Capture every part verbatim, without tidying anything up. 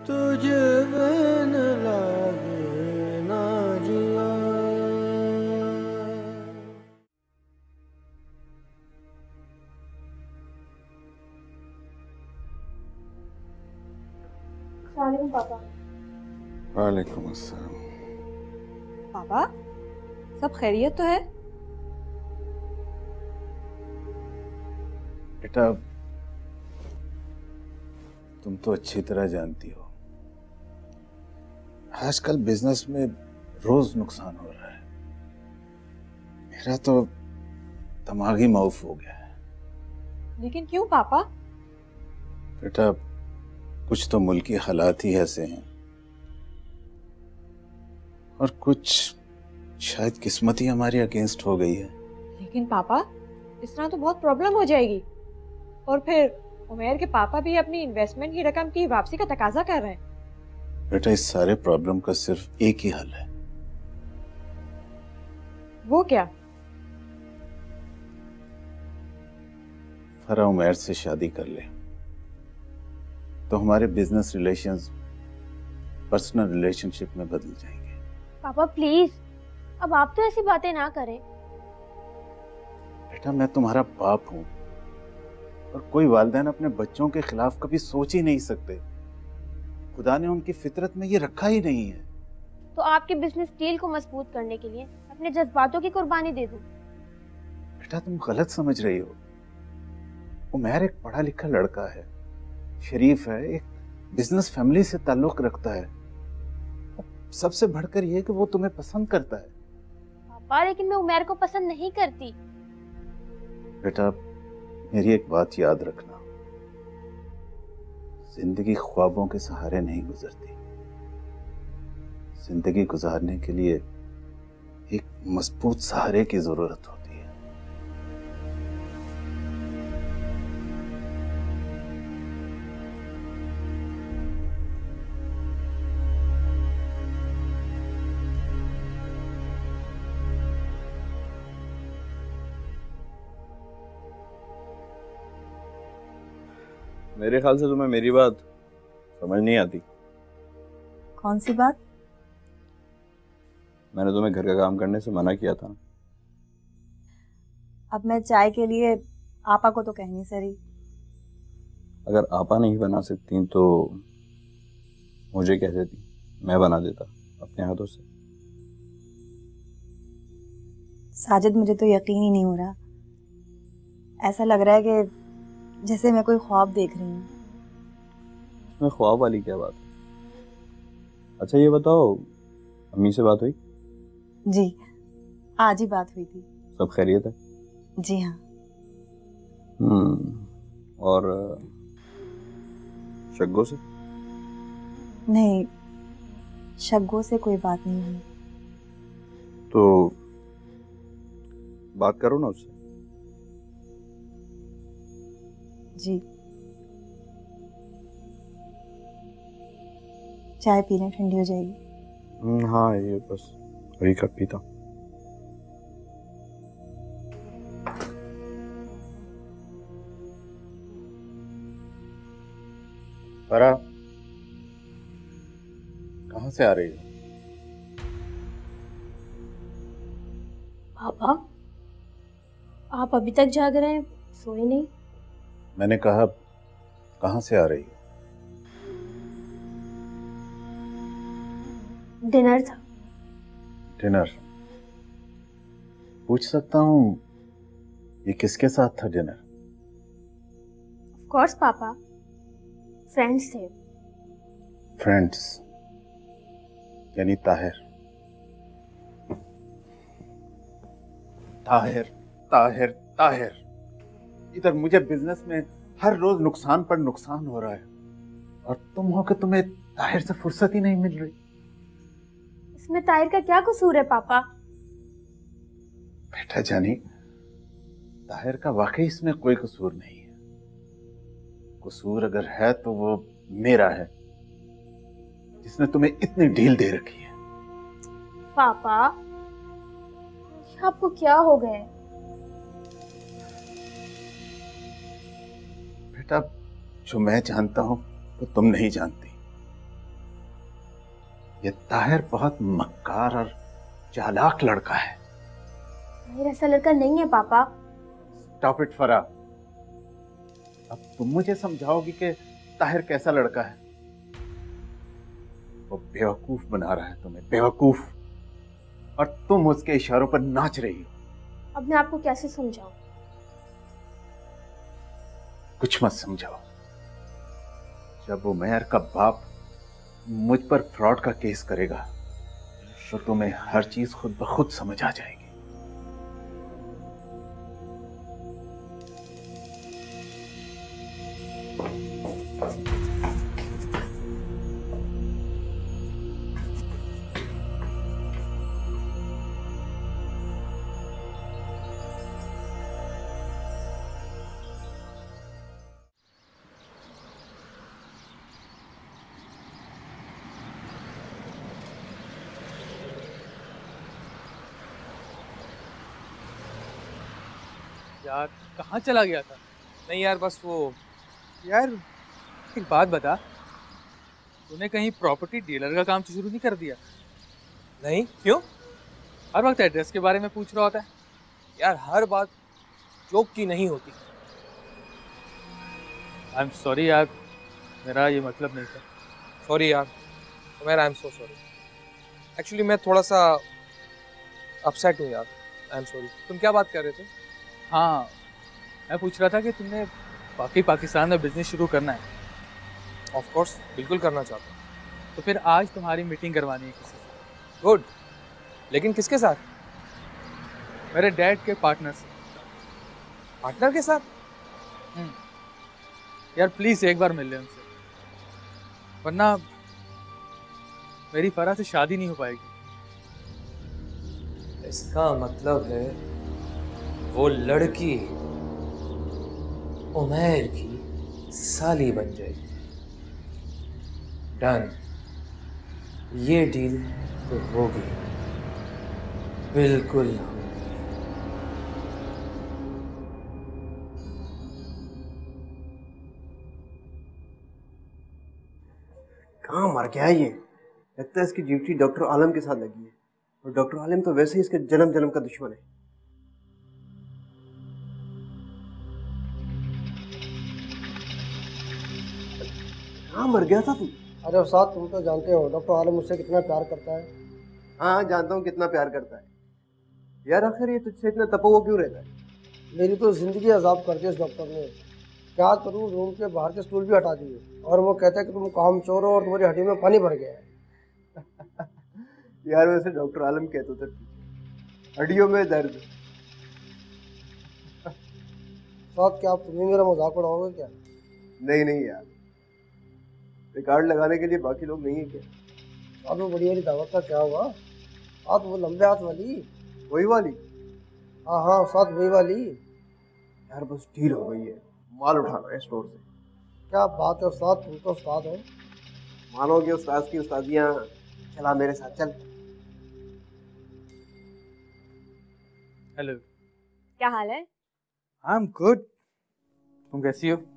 तुझे बिन लागे ना जिया। अस्सलामुअलैकुम पापा। वालेकुम अस्सलाम। पापा, सब खैरियत तो है? बेटा, तुम तो अच्छी तरह जानती हो आजकल बिजनेस में रोज नुकसान हो रहा है। मेरा तो दिमाग ही माउफ हो गया है। लेकिन क्यों पापा? बेटा, कुछ तो मुल्क के हालात ही ऐसे हैं और कुछ शायद किस्मत ही हमारी अगेंस्ट हो गई है। लेकिन पापा, इस तरह तो बहुत प्रॉब्लम हो जाएगी। और फिर उमैर के पापा भी अपनी इन्वेस्टमेंट की रकम की वापसी का तकाजा कर रहे हैं। बेटा, इस सारे प्रॉब्लम का सिर्फ एक ही हल है। वो क्या? फरा उमैर से शादी कर ले तो हमारे बिजनेस रिलेशंस पर्सनल रिलेशनशिप में बदल जाएंगे। पापा प्लीज, अब आप तो ऐसी बातें ना करें। बेटा, मैं तुम्हारा बाप हूं और कोई वालिदैन अपने बच्चों के खिलाफ कभी सोच ही नहीं सकते। खुदा ने उनकी फितरत में ये रखा ही नहीं है। तो आपके बिजनेस डील को मजबूत करने के लिए अपने जज्बातों की कुर्बानी दे दूं। बेटा, तुम गलत समझ रही हो। उमैर एक पढ़ा लिखा लड़का है, शरीफ है, एक बिजनेस फैमिली से ताल्लुक रखता है। सबसे बढ़कर यह कि वो तुम्हें पसंद करता है। पापा, लेकिन मैं उमैर को पसंद नहीं करती। बेटा, मेरी एक बात याद रखना, जिंदगी ख्वाबों के सहारे नहीं गुजरती। जिंदगी गुजारने के लिए एक मजबूत सहारे की जरूरत होती है। मेरे ख्याल से तुम्हें मेरी बात समझ नहीं आती। कौन सी बात? मैंने तुम्हें घर का काम करने से मना किया था। अब मैं चाय के लिए आपा को तो कह नहीं सही। अगर आपा नहीं बना सकती तो मुझे कह देती, मैं बना देता अपने हाथों से। साजिद, मुझे तो यकीन ही नहीं हो रहा। ऐसा लग रहा है कि जैसे मैं कोई ख्वाब देख रही हूँ। इसमें ख्वाब वाली क्या बात है? अच्छा ये बताओ, अम्मी से बात हुई? जी, आज ही बात हुई थी। सब खैरियत है? जी हाँ। हम्म और शग्गो से? नहीं, शग्गो से कोई बात नहीं हुई। तो बात करो ना उससे। जी, चाय पी लें, ठंडी हो जाएगी। हाँ, ये बस वही कप पीता। फरा, कहाँ से आ रही हो? पापा, आप अभी तक जाग रहे हैं, सोए नहीं? मैंने कहा, कहाँ से आ रही हो? डिनर था। डिनर? पूछ सकता हूँ ये किसके साथ था डिनर? ऑफ कोर्स पापा, फ्रेंड्स थे। फ्रेंड्स यानी ताहिर? ताहिर ताहिर ताहिर इधर मुझे बिजनेस में हर रोज नुकसान पर नुकसान हो रहा है और तुम हो कि तुम्हें ताहिर से फुर्सत ही नहीं मिल रही। इसमें ताहिर का क्या कसूर है पापा? बेटा जानी, ताहिर का वाकई इसमें कोई कसूर नहीं है। कसूर अगर है तो वो मेरा है, जिसने तुम्हें इतनी ढील दे रखी है। पापा, आपको क्या हो गया? बेटा, जो मैं जानता हूं वो तुम नहीं जानती। ये ताहिर बहुत मक्कार और चालाक लड़का है। ताहिर ऐसा लड़का नहीं है पापा। स्टॉप इट फरा। अब तुम मुझे समझाओगी कि ताहिर कैसा लड़का है? वो बेवकूफ बना रहा है तुम्हें, बेवकूफ, और तुम उसके इशारों पर नाच रही हो। अब मैं आपको कैसे समझाऊं? कुछ मत समझाओ। जब उमैर का बाप मुझ पर फ्रॉड का केस करेगा तो तुम्हें हर चीज खुद ब खुद समझ आ जाएगी। यार कहाँ चला गया था? नहीं यार, बस वो यार एक बात बता, तूने कहीं प्रॉपर्टी डीलर का काम शुरू नहीं कर दिया? नहीं, क्यों? हर वक्त एड्रेस के बारे में पूछ रहा होता है। यार हर बात जोक की नहीं होती। आई एम सॉरी यार, मेरा ये मतलब नहीं था। सॉरी यार, Umair, I am so sorry. Actually मैं थोड़ा सा अपसेट हूँ यार, आई एम सॉरी। तुम क्या बात कर रहे थे? हाँ, मैं पूछ रहा था कि तुमने बाकी पाकिस्तान में बिजनेस शुरू करना है? ऑफ कोर्स, बिल्कुल करना चाहता हूँ। तो फिर आज तुम्हारी मीटिंग करवानी है किसी से। गुड, लेकिन किसके साथ? मेरे डैड के पार्टनर से। पार्टनर के साथ? हम्म यार प्लीज एक बार मिल ले उनसे, वरना मेरी फरा से शादी नहीं हो पाएगी। इसका मतलब है वो लड़की उमैर की साली बन जाएगी। डन, ये डील तो होगी, बिल्कुल होगी। कहाँ मर गया है ये? लगता है इसकी ड्यूटी डॉक्टर आलम के साथ लगी है, और डॉक्टर आलम तो वैसे ही इसके जन्म जन्म का दुश्मन है। कहाँ मर गया था तू? अरे उस्ताद, तुम तो जानते हो डॉक्टर आलम मुझसे कितना प्यार करता है। हाँ जानता हूँ कितना प्यार करता है। यार आखिर ये तुझसे इतना तपा हुआ क्यों रहता है? मेरी तो जिंदगी अजाब कर दी इस डॉक्टर ने। क्या करूँ, रूम के बाहर के स्टूल भी हटा दिए, और वो कहता है कि तुम काम चोर हो और तुम्हारी हड्डी में पानी भर गया है। यार वैसे डॉक्टर आलम कहते तो हड्डियों में दर्द। उस्ताद, क्या आप तुम्हें मेरा मजाक उड़ाओगे क्या? नहीं नहीं यार, रिकॉर्ड लगाने के लिए बाकी लोग नहीं है क्या? उस्ताद, वो बड़ी वाली दावत का क्या हुआ? उस्ताद, वो लंबे हाथ वाली। वही वाली? हाँ हाँ उस्ताद, वही वाली। यार बस डील हो गई है, माल उठाना है स्टोर से। क्या बात है उस्ताद, तुम तो उस्ताद हो। मानोगे उस्ताद की उस्तादियाँ। चला मेरे साथ चल। हेलो, क्या हाल है? I am good. तुम कैसी हो?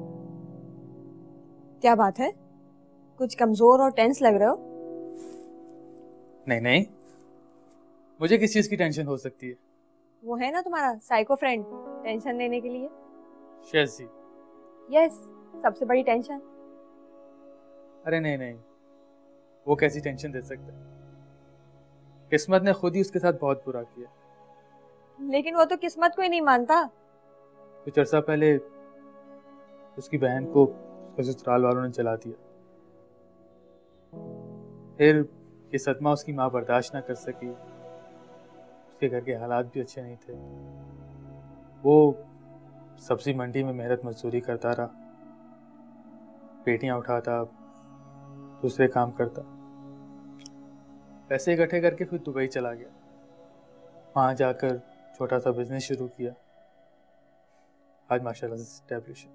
क्या बात है, कुछ कमजोर और टेंस लग रहे हो? नहीं नहीं, मुझे किस चीज की टेंशन हो सकती है? वो है ना तुम्हारा साइको फ्रेंड, टेंशन देने के लिए। शेजी। यस, सबसे बड़ी टेंशन। अरे नहीं नहीं, वो कैसी टेंशन दे सकता है? किस्मत ने खुद ही उसके साथ बहुत बुरा किया। लेकिन वो तो किस्मत को ही नहीं मानता। कुछ अर्सा पहले उसकी बहन को उसके ससुराल वालों ने जला दिया। फिर ये सदमा उसकी माँ बर्दाश्त ना कर सकी। उसके घर के हालात भी अच्छे नहीं थे। वो सब्जी मंडी में मेहनत मजदूरी करता रहा, पेटियां उठाता, दूसरे काम करता, पैसे इकट्ठे करके फिर दुबई चला गया। वहाँ जाकर छोटा सा बिजनेस शुरू किया। आज माशाल्लाह से एस्टैब्लिश है।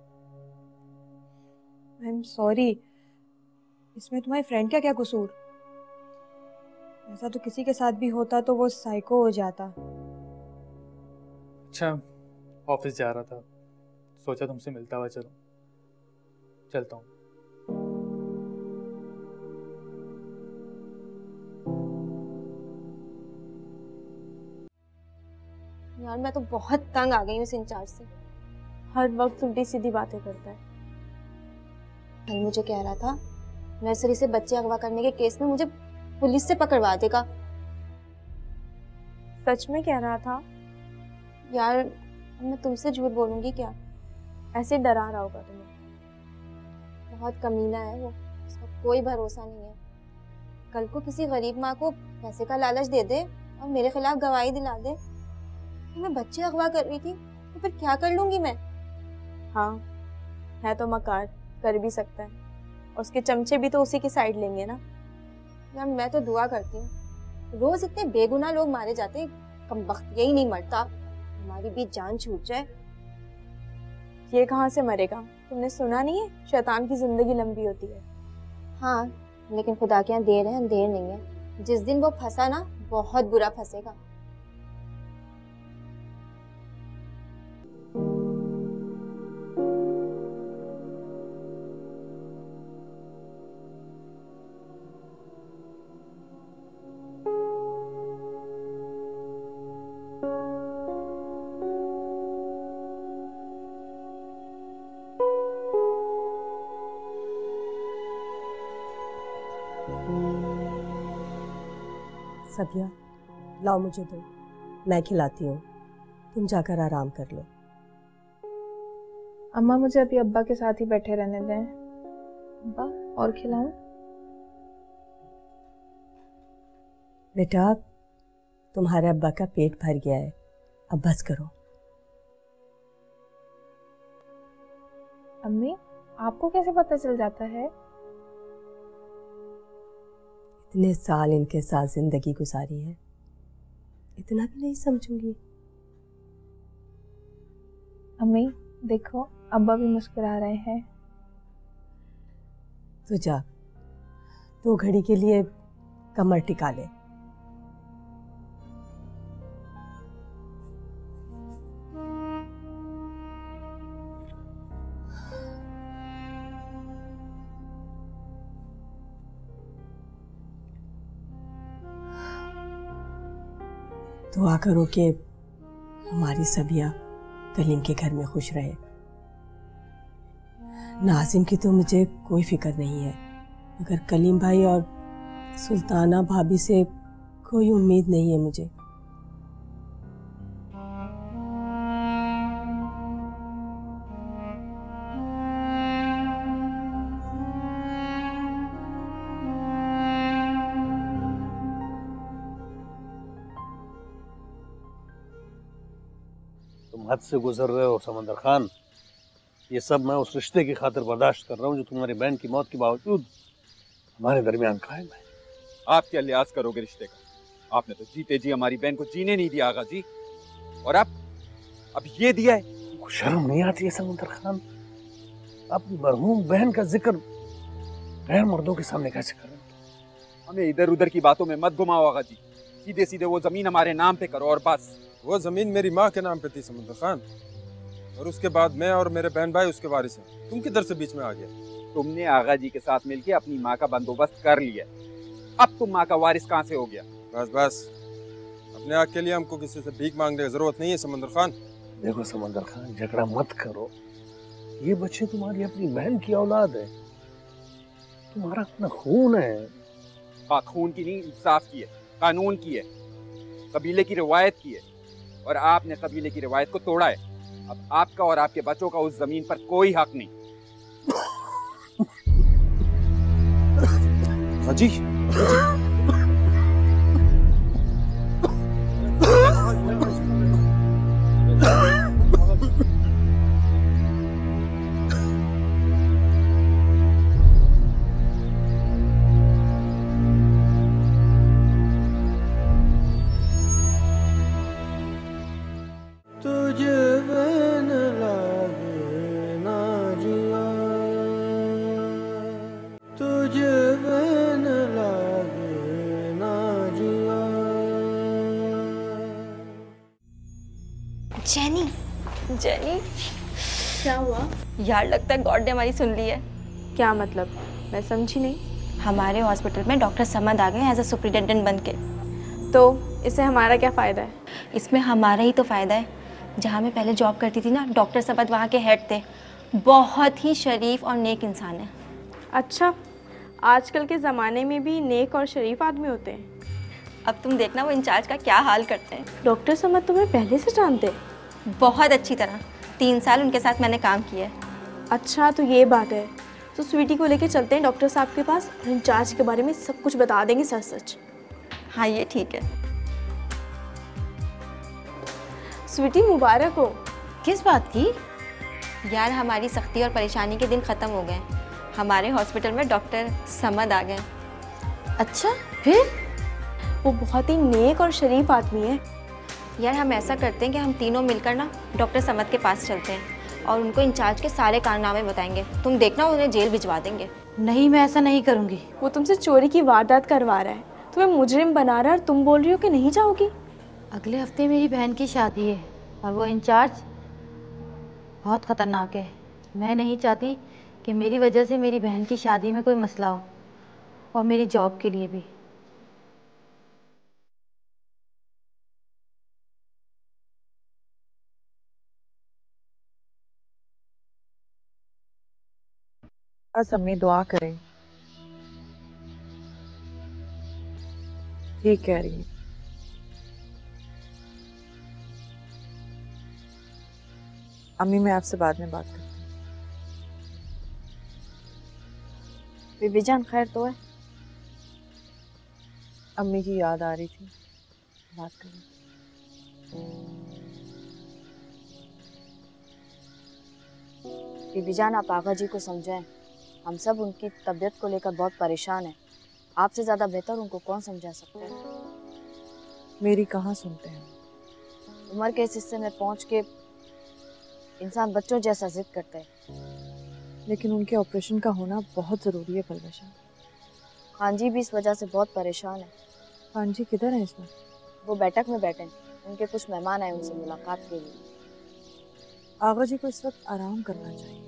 आई एम सॉरी, इसमें तुम्हारे फ्रेंड का क्या कसूर? ऐसा तो किसी के साथ भी होता तो वो साइको हो जाता। अच्छा, ऑफिस जा रहा था, सोचा तुमसे मिलता हुआ चलूं। चलता हूँ। यार मैं तो बहुत तंग आ गई हूँ इस इंचार्ज से। हर वक्त उल्टी सीधी बातें करता है। कल मुझे कह रहा था नर्सरी से बच्चे अगवा करने के केस में मुझे पुलिस से पकड़वा देगा। सच में कह रहा था? यार मैं तुमसे झूठ बोलूंगी क्या? ऐसे डरा रहा होगा तुम्हें। बहुत कमीना है वो, उसका कोई भरोसा नहीं है। कल को किसी गरीब माँ को पैसे का लालच दे दे और मेरे खिलाफ गवाही दिला दे कि मैं बच्चे अगवा कर रही थी, तो फिर क्या कर लूंगी मैं? हाँ, है तो मकार, कर भी सकता है। और उसके चमचे भी तो उसी की साइड लेंगे ना। यार मैं तो दुआ करती हूँ रोज इतने बेगुनाह लोग मारे जाते हैं, कमबख्त यही नहीं मरता, हमारी भी जान छूट जाए। ये कहाँ से मरेगा? तुमने सुना नहीं है शैतान की जिंदगी लंबी होती है। हाँ, लेकिन खुदा के यहाँ देर है अंधेर नहीं है। जिस दिन वो फंसा ना, बहुत बुरा फंसेगा। सबिया, लाओ मुझे दो, मैं खिलाती हूँ, तुम जाकर आराम कर लो। अम्मा मुझे अभी अब्बा के साथ ही बैठे रहने दें। अब्बा और खिलाऊं? बेटा, तुम्हारे अब्बा का पेट भर गया है, अब बस करो। अम्मी, आपको कैसे पता चल जाता है? इतने साल इनके साथ जिंदगी गुजारी है, इतना भी नहीं समझूंगी। अम्मी देखो, अब्बा भी मुस्कुरा रहे हैं। तो जा, दो घड़ी के लिए कमर टिका ले। दुआ करो कि हमारी सबिया कलीम के घर में खुश रहे। नाजिम की तो मुझे कोई फिक्र नहीं है, मगर कलीम भाई और सुल्ताना भाभी से कोई उम्मीद नहीं है मुझे। हद से गुजर रहे हो समंदर खान। ये सब मैं उस रिश्ते की खातिर बर्दाश्त कर रहा हूँ जो तुम्हारी बहन की मौत के बावजूद हमारे दरमियान कायम है। आप क्या लिहाज करोगे रिश्ते का? आपने तो जीते जी हमारी बहन को जीने नहीं दिया आगा जी, और अब अब ये दिया है। तुमको शर्म नहीं आती है समंदर खान? अपनी मरहूम बहन का जिक्र गैर मर्दों के सामने कैसे कर रहे हो? हमें इधर उधर की बातों में मत घुमाओ आगा जी, सीधे सीधे वो जमीन हमारे नाम पे करो और बस। वो जमीन मेरी माँ के नाम पे थी समंदर खान, और उसके बाद मैं और मेरे बहन भाई उसके वारिस हैं। तुम किधर से बीच में आ गया? तुमने आगा जी के साथ मिलके अपनी माँ का बंदोबस्त कर लिया, अब तुम माँ का वारिस कहाँ से हो गया? बस बस, अपने आग के लिए हमको किसी से भीख मांगने की जरूरत नहीं है समंदर खान। देखो समंदर खान, झगड़ा मत करो, ये बच्चे तुम्हारी अपनी बहन की औलाद है, तुम्हारा अपना खून है। हाँ, खून की नहीं, इंसाफ की है, कानून की है, कबीले की रिवायत की है, और आपने कबीले की रिवायत को तोड़ा है। अब आपका और आपके बच्चों का उस जमीन पर कोई हक नहीं। हाजी, जेनी, जेनी, क्या हुआ? यार लगता है गॉड ने हमारी सुन ली है। क्या मतलब? मैं समझी नहीं। हमारे हॉस्पिटल में डॉक्टर समद आ गए एज अ सुपरिटेंडेंट बन के। तो इससे हमारा क्या फ़ायदा है? इसमें हमारा ही तो फ़ायदा है। जहाँ मैं पहले जॉब करती थी ना, डॉक्टर समद वहाँ के हेड थे, बहुत ही शरीफ और नेक इंसान है। अच्छा, आजकल के ज़माने में भी नेक और शरीफ आदमी होते हैं। अब तुम देखना वो इंचार्ज का क्या हाल करते हैं। डॉक्टर समद तुम्हें पहले से जानते? बहुत अच्छी तरह, तीन साल उनके साथ मैंने काम किया है। अच्छा, तो ये बात है। तो स्वीटी को लेके चलते हैं डॉक्टर साहब के पास और इंचार्ज के बारे में सब कुछ बता देंगे सच सच। हाँ, ये ठीक है। स्वीटी, मुबारक हो। किस बात की? यार, हमारी सख्ती और परेशानी के दिन ख़त्म हो गए। हमारे हॉस्पिटल में डॉक्टर समद आ गए। अच्छा, फिर? वो बहुत ही नेक और शरीफ आदमी है। यार, हम ऐसा करते हैं कि हम तीनों मिलकर ना डॉक्टर समद के पास चलते हैं और उनको इंचार्ज के सारे कारनामे बताएंगे। तुम देखना, उन्हें जेल भिजवा देंगे। नहीं, मैं ऐसा नहीं करूँगी। वो तुमसे चोरी की वारदात करवा रहा है, तुम्हें मुजरिम बना रहा है और तुम बोल रही हो कि नहीं जाओगी। अगले हफ्ते मेरी बहन की शादी है और वो इंचार्ज बहुत ख़तरनाक है। मैं नहीं चाहती कि मेरी वजह से मेरी बहन की शादी में कोई मसला हो, और मेरी जॉब के लिए भी। बस अम्मी दुआ करें। ठीक कह रही है। अम्मी, मैं आपसे बाद में बात करती हूँ। बीबी जान, खैर तो है? अम्मी की याद आ रही थी, बात करें। बीबी जान, आप आगा जी को समझाएं। हम सब उनकी तबीयत को लेकर बहुत परेशान हैं। आपसे ज़्यादा बेहतर उनको कौन समझा सकता है? मेरी कहाँ सुनते हैं। उम्र के इस हिस्से में पहुँच के इंसान बच्चों जैसा जिद करता है। लेकिन उनके ऑपरेशन का होना बहुत ज़रूरी है परवशा। खान जी भी इस वजह से बहुत परेशान है। खान जी किधर हैं इस वक्त? वो बैठक में बैठे हैं। उनके कुछ मेहमान आए उनसे मुलाकात के लिए। आगा जी को इस वक्त आराम करना चाहिए।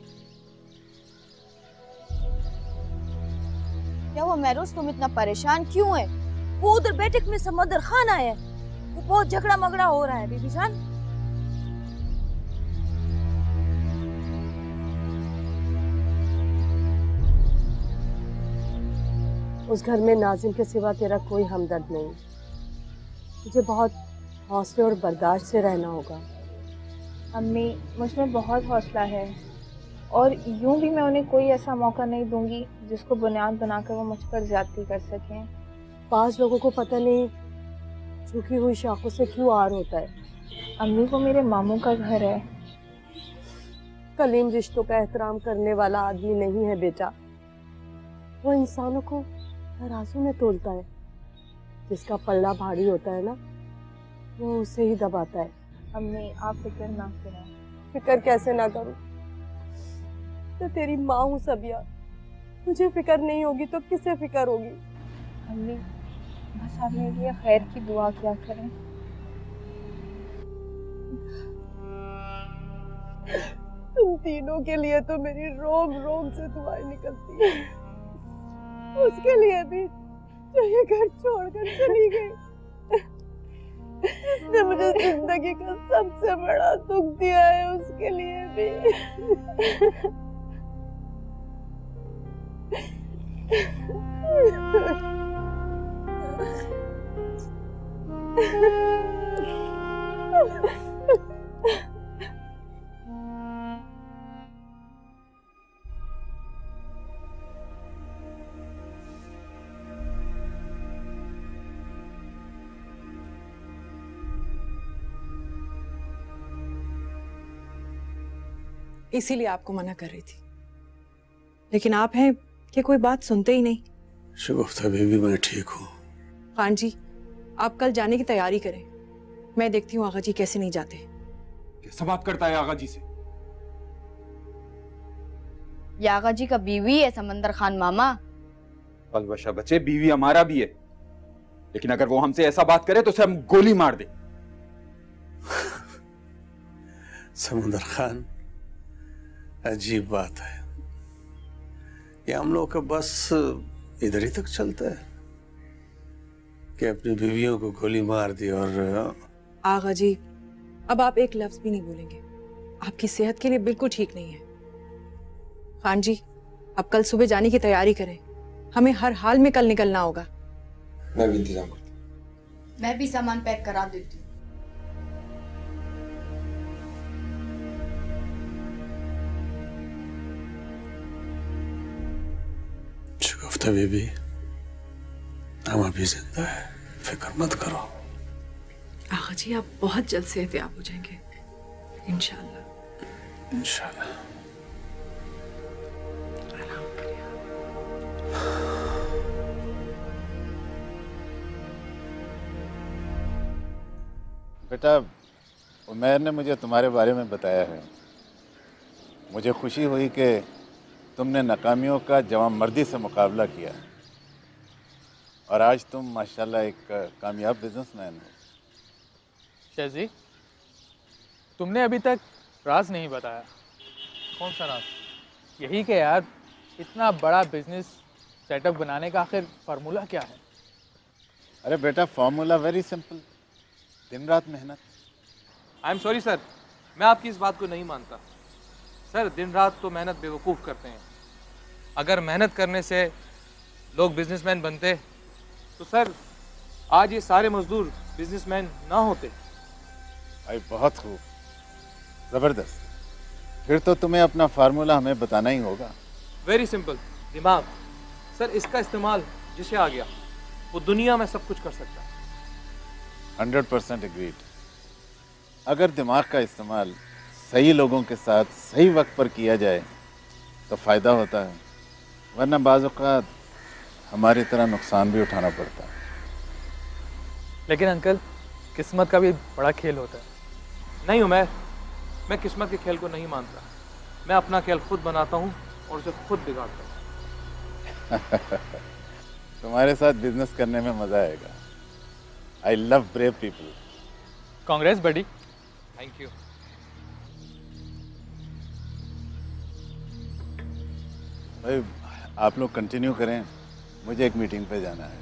क्या हुआ महरोज, तुम इतना परेशान क्यों है? वो उधर बैठक में समंदर खान आए हैं, वो बहुत झगड़ा मगड़ा हो रहा है। बीबी जान, उस घर में नाजिम के सिवा तेरा कोई हमदर्द नहीं। तुझे बहुत हौसले और बर्दाश्त से रहना होगा। अम्मी, मुझ में बहुत हौसला है और यूं भी मैं उन्हें कोई ऐसा मौका नहीं दूंगी जिसको बुनियाद बनाकर वो मुझ पर ज्यादती कर सकें। पांच लोगों को पता नहीं झुकी हुई शाखों से क्यों आर होता है। अम्मी, वो मेरे मामू का घर है। कलीम रिश्तों का एहतराम करने वाला आदमी नहीं है बेटा। वो इंसानों को तराजू में तोलता है। जिसका पल्ला भारी होता है ना, वो उसे ही दबाता है। अम्मी, आप फिक्र ना करें। फिक्र कैसे ना करूं? तो तेरी माँ हूँ सबिया। तुझे फिक्र नहीं होगी तो किसे फिक्र होगी? अम्मी, बस आप मेरे लिए खैर की दुआ क्या करें। तुम तीनों के लिए तो मेरी रोम रोम से दुआएं निकलती है। उसके लिए भी जो ये घर छोड़कर चली गई। इसने मुझे जिंदगी का सबसे बड़ा दुख दिया है, उसके लिए भी। इसीलिए आपको मना कर रही थी, लेकिन आप हैं कि कोई बात सुनते ही नहीं। शगुफ्ता बीबी, मैं ठीक हूँ। खान जी, आप कल जाने की तैयारी करें। मैं देखती हूँ आगा जी कैसे नहीं जाते। कैसा बात करता है आगा जी से? ये आगा जी का बीवी है समंदर खान मामा। अलवशा बच्चे, बीवी हमारा भी है, लेकिन अगर वो हमसे ऐसा बात करे तो उसे हम गोली मार दे। समंदर खान, अजीब बात है। ये हम लोग का बस इधर ही तक चलता है। कि अपनी बीवियों को गोली मार दी। और आगा जी, अब आप एक लफ्ज भी नहीं बोलेंगे, आपकी सेहत के लिए बिल्कुल ठीक नहीं है। खान जी, अब कल सुबह जाने की तैयारी करें, हमें हर हाल में कल निकलना होगा। मैं भी इंतजाम करता हूँ। मैं भी सामान पैक करा देती हूँ। शुगुफ्ता बीबी, हम अभी जिंदा है, फिक्र मत करो। आगा जी, आप बहुत जल्द सेहतयाब हो जाएंगे इंशाल्लाह। इंशाल्लाह। बेटा, उमैर ने मुझे तुम्हारे बारे में बताया है। मुझे खुशी हुई कि तुमने नाकामियों का जवाबमर्दी से मुकाबला किया और आज तुम माशाल्लाह एक कामयाब बिजनेसमैन हो। शेजी, तुमने अभी तक राज नहीं बताया। कौन सा राज? यही कि यार इतना बड़ा बिजनेस सेटअप बनाने का आखिर फार्मूला क्या है? अरे बेटा, फार्मूला वेरी सिंपल, दिन रात मेहनत। आई एम सॉरी सर, मैं आपकी इस बात को नहीं मानता। सर, दिन रात तो मेहनत बेवकूफ़ करते हैं। अगर मेहनत करने से लोग बिजनेसमैन बनते तो सर आज ये सारे मजदूर बिजनेसमैन ना होते। भाई बहुत खूब, ज़बरदस्त। फिर तो तुम्हें अपना फार्मूला हमें बताना ही होगा। वेरी सिंपल, दिमाग। सर, इसका इस्तेमाल जिसे आ गया वो दुनिया में सब कुछ कर सकता है। Hundred percent agreed. अगर दिमाग का इस्तेमाल सही लोगों के साथ सही वक्त पर किया जाए तो फ़ायदा होता है, वरना बाज़ औक़ात हमारी तरह नुकसान भी उठाना पड़ता है। लेकिन अंकल, किस्मत का भी बड़ा खेल होता है। नहीं उमैर, मैं किस्मत के खेल को नहीं मानता। मैं अपना खेल खुद बनाता हूँ और उसे खुद बिगाड़ता हूँ। तुम्हारे साथ बिजनेस करने में मज़ा आएगा। I love brave people. Congress buddy. Thank you. भाई आप लोग कंटिन्यू करें, मुझे एक मीटिंग पे जाना है।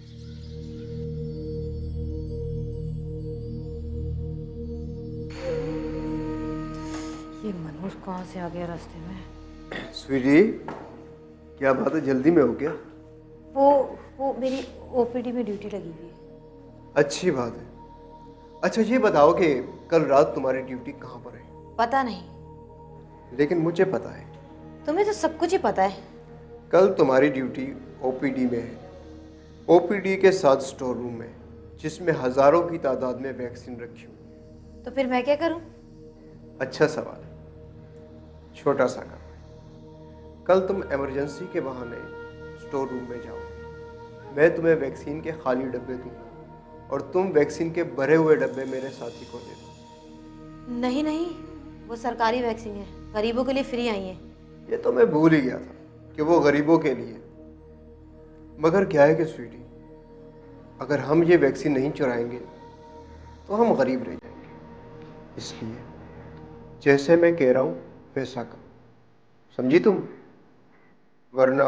ये मनोज कहाँ से आ गया रास्ते में? स्वीटी, क्या बात है, जल्दी में हो क्या? वो वो मेरी ओपीडी में ड्यूटी लगी हुई है। अच्छी बात है। अच्छा ये बताओ कि कल रात तुम्हारी ड्यूटी कहाँ पर है? पता नहीं। लेकिन मुझे पता है। तुम्हें तो सब कुछ ही पता है। कल तुम्हारी ड्यूटी ओपीडी में है, ओपीडी के साथ स्टोर रूम में, जिसमें हजारों की तादाद में वैक्सीन रखी हुई है। तो फिर मैं क्या करूं? अच्छा सवाल, छोटा सा काम। कल तुम इमरजेंसी के बहाने स्टोर रूम में जाओ, मैं तुम्हें वैक्सीन के खाली डब्बे दूंगा और तुम वैक्सीन के भरे हुए डब्बे मेरे साथी को दे दो। नहीं नहीं, वो सरकारी वैक्सीन है, गरीबों के लिए फ्री आई है। ये तो मैं भूल ही गया था कि वो गरीबों के लिए। मगर क्या है कि स्वीटी, अगर हम ये वैक्सीन नहीं चुराएंगे तो हम गरीब रह जाएंगे। इसलिए जैसे मैं कह रहा हूँ वैसा करो, समझी तुम? वरना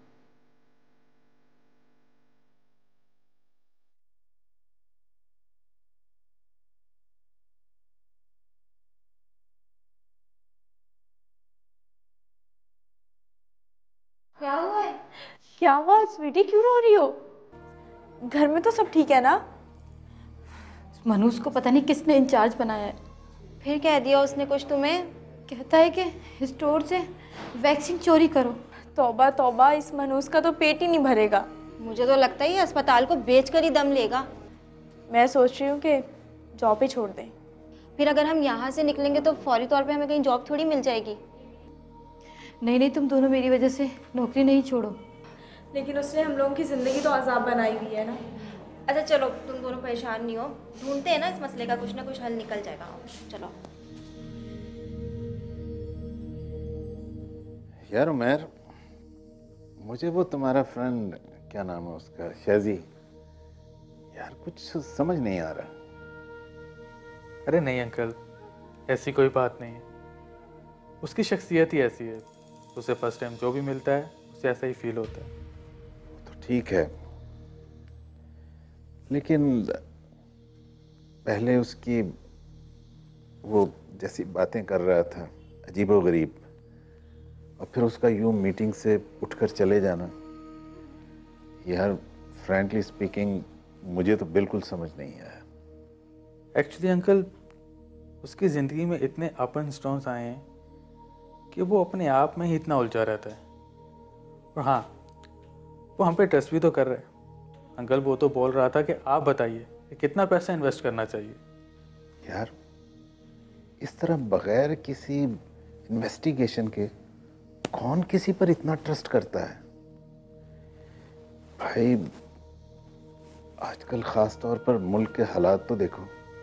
क्या हुआ है? क्या हुआ स्वीटी, क्यों रो रही हो? घर में तो सब ठीक है ना? मनोज को पता नहीं किसने इंचार्ज बनाया है। फिर कह दिया उसने कुछ तुम्हें? कहता है कि स्टोर से वैक्सीन चोरी करो। तौबा तौबा, इस मनोज का तो पेट ही नहीं भरेगा। मुझे तो लगता है ये अस्पताल को बेच कर ही दम लेगा। मैं सोच रही हूँ कि जॉब ही छोड़ दें। फिर अगर हम यहाँ से निकलेंगे तो फौरी तौर पे हमें कहीं जॉब थोड़ी मिल जाएगी। नहीं नहीं, तुम दोनों मेरी वजह से नौकरी नहीं छोड़ो। लेकिन उसने हम लोगों की ज़िंदगी तो अजाब बनाई हुई है ना। अच्छा चलो, तुम दोनों परेशान नहीं हो, ढूंढते हैं ना इस मसले का कुछ ना कुछ हल निकल जाएगा। चलो। यार उमैर, मुझे वो तुम्हारा फ्रेंड, क्या नाम है उसका, शेजी, यार कुछ समझ नहीं आ रहा। अरे नहीं अंकल, ऐसी कोई बात नहीं है। उसकी शख्सियत ही ऐसी है, उसे फर्स्ट टाइम जो भी मिलता है उसे ऐसा ही फील होता है। तो ठीक है, लेकिन पहले उसकी वो जैसी बातें कर रहा था, अजीबोगरीब, और फिर उसका यूं मीटिंग से उठकर चले जाना, यार फ्रैंकली स्पीकिंग मुझे तो बिल्कुल समझ नहीं आया। एक्चुअली अंकल, उसकी ज़िंदगी में इतने अप एंड डाउन्स आए हैं कि वो अपने आप में ही इतना उलझा रहता है। और हाँ, वो हम पे ट्रस्ट भी तो कर रहे हैं। अंकल वो तो बोल रहा था कि आप बताइए कि कितना पैसा इन्वेस्ट करना चाहिए। यार इस तरह बगैर किसी इन्वेस्टिगेशन के कौन किसी पर इतना ट्रस्ट करता है? भाई आजकल खास तौर पर मुल्क के हालात तो देखो।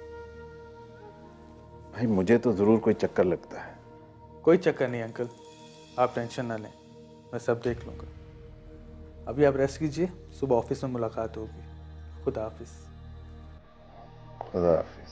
भाई मुझे तो जरूर कोई चक्कर लगता है। कोई चक्कर नहीं अंकल, आप टेंशन ना लें, मैं सब देख लूँगा। अभी आप रेस्ट कीजिए, सुबह ऑफिस में मुलाकात होगी। खुदा हाफिज। खुदा हाफिज।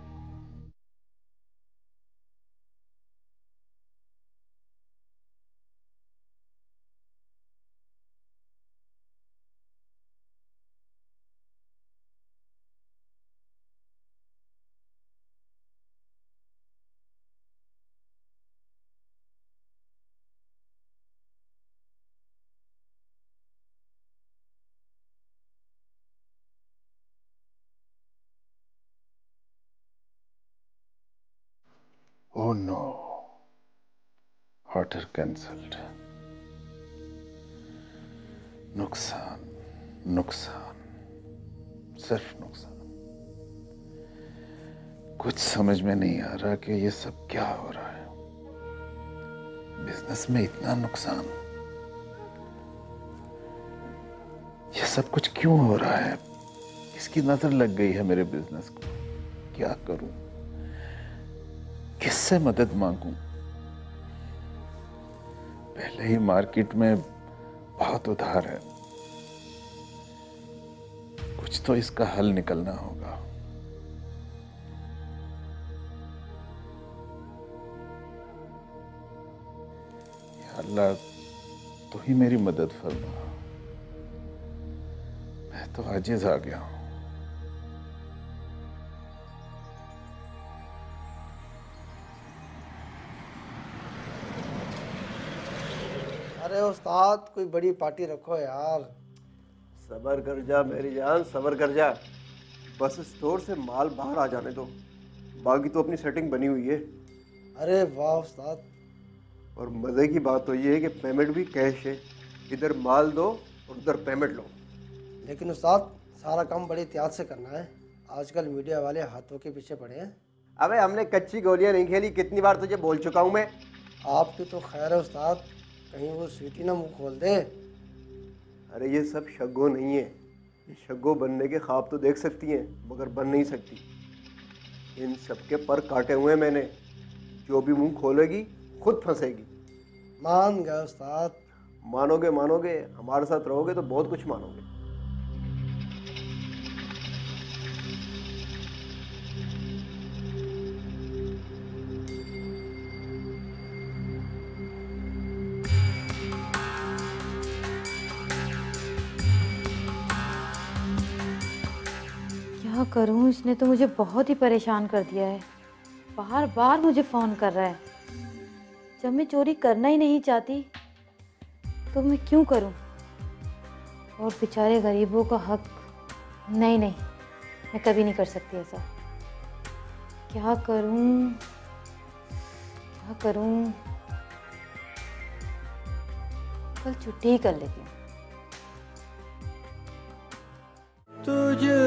Oh no, order cancelled. नुकसान नुकसान सिर्फ नुकसान। कुछ समझ में नहीं आ रहा कि ये सब क्या हो रहा है। बिजनेस में इतना नुकसान, ये सब कुछ क्यों हो रहा है? किसकी नजर लग गई है मेरे बिजनेस को? क्या करूं? किससे मदद मांगूं? पहले ही मार्केट में बहुत उधार है, कुछ तो इसका हल निकलना होगा। या अल्लाह तू ही मेरी मदद फरमा, मैं तो आजिज आ गया हूं। अरे उस्ताद कोई बड़ी पार्टी रखो यार। सबर कर जा मेरी जान, सबर कर जा। बस स्टोर से माल बाहर आ जाने दो, बाकी तो अपनी सेटिंग बनी हुई है। अरे वाह उस्ताद। और मज़े की बात तो ये है कि पेमेंट भी कैश है, इधर माल दो और उधर पेमेंट लो। लेकिन उस्ताद सारा काम बड़ी एहतियात से करना है, आजकल मीडिया वाले हाथों के पीछे पड़े हैं। अबे हमने कच्ची गोलियां नहीं खेली, कितनी बार तुझे बोल चुका हूँ मैं। आपकी तो खैर है उस्ताद, कहीं वो स्वीटी ना मुंह खोल दे। अरे ये सब शग्गो नहीं है, ये शग्गो बनने के ख्वाब तो देख सकती हैं मगर बन नहीं सकती। इन सब के पर काटे हुए हैं मैंने, जो भी मुंह खोलेगी खुद फंसेगी। मान गए उस्ताद। मानोगे मानोगे, हमारे साथ रहोगे तो बहुत कुछ मानोगे। क्या करूं, इसने तो मुझे बहुत ही परेशान कर दिया है। बार बार मुझे फ़ोन कर रहा है। जब मैं चोरी करना ही नहीं चाहती तो मैं क्यों करूं? और बेचारे गरीबों का हक, नहीं नहीं, मैं कभी नहीं कर सकती ऐसा। क्या करूं क्या करूं? कल छुट्टी ही कर लेती हूँ। तुझ